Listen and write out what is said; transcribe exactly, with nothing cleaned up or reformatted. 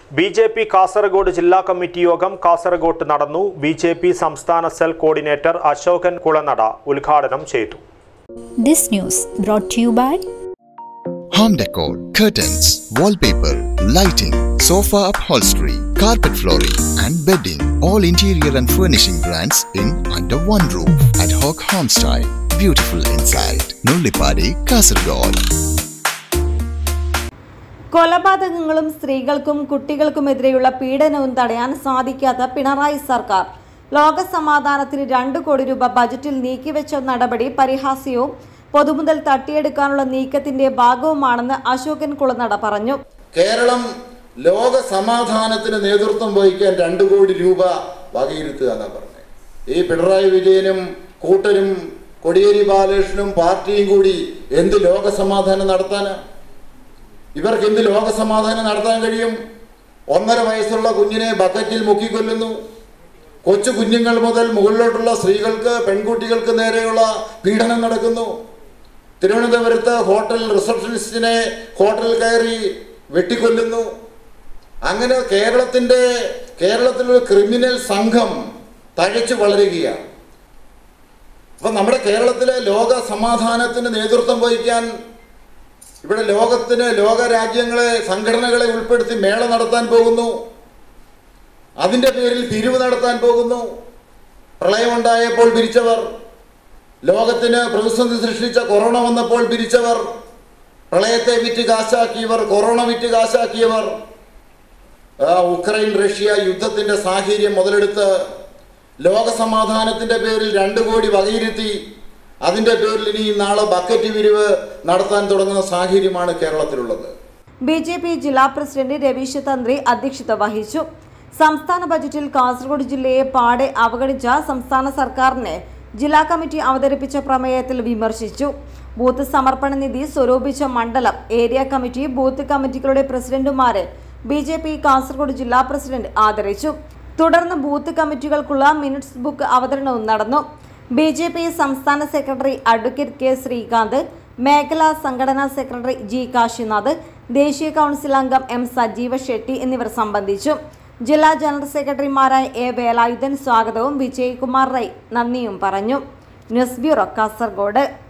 B J P Kasaragod ജില്ലാ committee യോഗം കാസർഗോഡ് നടന്നു. ബി ജെ പി സംസ്ഥാന സെൽ കോർഡിനേറ്റർ അശോകൻ കുളനട ഉദ്ഘാടനം ചെയ്തു. This news brought to you by Home decor, curtains, wallpaper, lighting, sofa upholstery, carpet flooring and bedding. All interior and furnishing brands in under one roof. Ad hoc home style. Beautiful inside. Nullipadi, Kasaragod. കൊലപാതകങ്ങളും സ്ത്രീകൾക്കും കുട്ടികൾക്കുമെതിരെയുള്ള പീഡനവും തടയാൻ സാധിക്കാത്ത പിണറായി സർക്കാർ ലോകസമാധാനത്തിന് രണ്ട് കോടി രൂപ ബജറ്റിൽ നീക്കിവെച്ച നടപടി പരിഹാസ്യവും പൊതുമുതൽ തട്ടിയെടുക്കാനുള്ള നീക്കത്തിന്റെ ഭാഗവുമാണെന്ന് അശോകൻ കുളനട പറഞ്ഞു. കേരളം ലോക സമാധാനത്തിന് നേതൃത്വം വഹിക്കാൻ രണ്ട് കോടി രൂപ വകയിരുത്തുക എന്നാണ് പറഞ്ഞത്. ഈ പിണറായി വിജയനും കൂട്ടരും കോടിയേരി ബാലകൃഷ്ണനും പാർട്ടിയും കൂടി എന്ത് ലോക സമാധാനം നടത്താനാ? ഇവർക്ക് എന്ത് ലോക സമാധാനം നടത്താൻ കഴിയും? ഒന്നര വയസ്സുള്ള കുഞ്ഞിനെ ബക്കറ്റിൽ മുക്കിക്കൊല്ലുന്നു. കൊച്ചു കുഞ്ഞുങ്ങൾ മുതൽ മുകളിലോട്ടുള്ള സ്ത്രീകൾക്ക് പെൺകുട്ടികൾക്ക് നേരെയുള്ള പീഡനം നടക്കുന്നു. തിരുവനന്തപുരത്ത് ഹോട്ടൽ റിസപ്ഷനിസ്റ്റിനെ ഹോട്ടലിൽ കയറി വെട്ടിക്കൊല്ലുന്നു. അങ്ങനെ കേരളത്തിൻ്റെ കേരളത്തിലൊരു ക്രിമിനൽ സംഘം തഴച്ചു വളരുകയാണ്. അപ്പം നമ്മുടെ കേരളത്തിലെ ലോക സമാധാനത്തിന് നേതൃത്വം വഹിക്കാൻ ഇവിടെ ലോകത്തിന് ലോക രാജ്യങ്ങളെ സംഘടനകളെ ഉൾപ്പെടുത്തി മേള നടത്താൻ പോകുന്നു. അതിൻ്റെ പേരിൽ പിരിവ് നടത്താൻ പോകുന്നു. പ്രളയമുണ്ടായപ്പോൾ പിരിച്ചവർ, ലോകത്തിന് പ്രതിസന്ധി സൃഷ്ടിച്ച കൊറോണ വന്നപ്പോൾ പിരിച്ചവർ, പ്രളയത്തെ വിറ്റ് കാശാക്കിയവർ, കൊറോണ വിറ്റ് കാശാക്കിയവർ, ഉക്രൈൻ റഷ്യ യുദ്ധത്തിൻ്റെ സാഹചര്യം മുതലെടുത്ത് ലോകസമാധാനത്തിൻ്റെ പേരിൽ രണ്ട് കോടി വകയിരുത്തി അതിന്റെ പേരിൽ ഇനി നാളെ ബക്കറ്റ് പിരിവ് നടത്താൻ തുടങ്ങുന്ന സാഹചര്യമാണ് കേരളത്തിലുള്ളത്. ബി ജെ പി ജില്ലാ പ്രസിഡന്റ് രവീശ് തന്ത്രി അധ്യക്ഷത വഹിച്ചു. സംസ്ഥാന ബജറ്റിൽ കാസർഗോഡ് ജില്ലയെ പാടെ അവഗണിച്ച സംസ്ഥാന സർക്കാരിനെ ജില്ലാ കമ്മിറ്റി അവതരിപ്പിച്ച പ്രമേയത്തിൽ വിമർശിച്ചു. ബൂത്ത് സമർപ്പണ നിധി സ്വരൂപിച്ച മണ്ഡലം ഏരിയ കമ്മിറ്റി ബൂത്ത് കമ്മിറ്റികളുടെ പ്രസിഡന്റുമാരെ ബി ജെ പി കാസർഗോഡ് ജില്ലാ പ്രസിഡന്റ് ആദരിച്ചു. തുടർന്ന് ബൂത്ത് കമ്മിറ്റികൾക്കുള്ള മിനിറ്റ്സ് ബുക്ക് അവതരണവും നടന്നു. ബി ജെ പി സംസ്ഥാന സെക്രട്ടറി അഡ്വക്കേറ്റ് കെ ശ്രീകാന്ത്, മേഖലാ സംഘടനാ സെക്രട്ടറി ജി കാശിനാഥ്, ദേശീയ കൗൺസിൽ അംഗം എം സജീവ ഷെട്ടി എന്നിവർ സംബന്ധിച്ചു. ജില്ലാ ജനറൽ സെക്രട്ടറിമാരായ എ വേലായുധൻ സ്വാഗതവും വിജയകുമാർ റൈ നന്ദിയും പറഞ്ഞു. News bureau, Kasaragod.